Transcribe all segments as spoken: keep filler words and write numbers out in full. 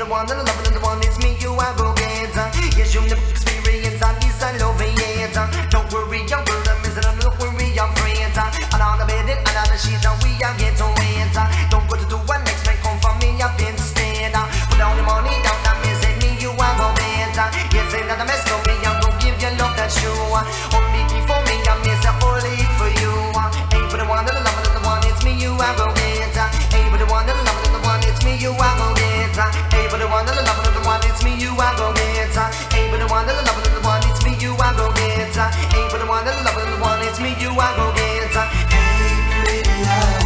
the one, and the love, and the one, it's me, you I go get. Yes, you never experience, at least I love it. Don't worry, young girl, I'm missing, I'm not worry, I'm friends. And on the bed, and on the sheet, and we are get to it. Don't go to do one next man, come for me, I've been instead. Put down the money, down, I'm missing me, you I go get. Yes, ain't that a mess, no me, I'm gonna give you love that's you. Only before me, I'm missing only for you. Ain't for the one, and the love, and the one, it's me, you I go get. Ain't for the one, and the love, and the one, it's me, you I go get. Ain't for the one, and the love, and the one, it's me, you I go get. Ain't for the one, and the love, and the one, it's me, you I go get. Ain't for the one, and the love, and the one, it's me, you I go get. Hey, pretty love,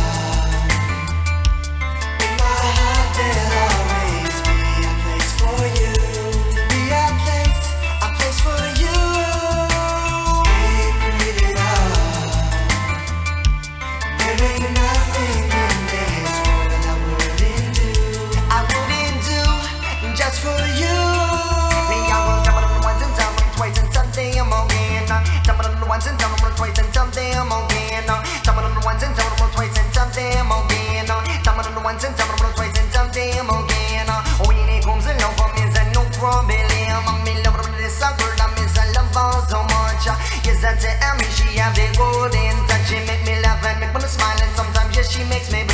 in my heart there'll always be a place for you. Be a place, a place for you. Hey, pretty love, there ain't nothing in this world that I wouldn't do. I wouldn't do just for you. Me, I'm gonna jump on the ones and down on the twice and someday I'm again. Jumping on the ones and down on the twice and someday I'm again. Jumping on the ones and down on the twice and someday I'm again. Jumping on the ones and down on the twice and someday I'm again. Oh, when it comes to love, I'm is no problem. I'm in love with this girl, I'm is I love her so much. Yes, that's it, and me, she have the golden touch. She make me laugh and make me smile, and sometimes yes, she makes me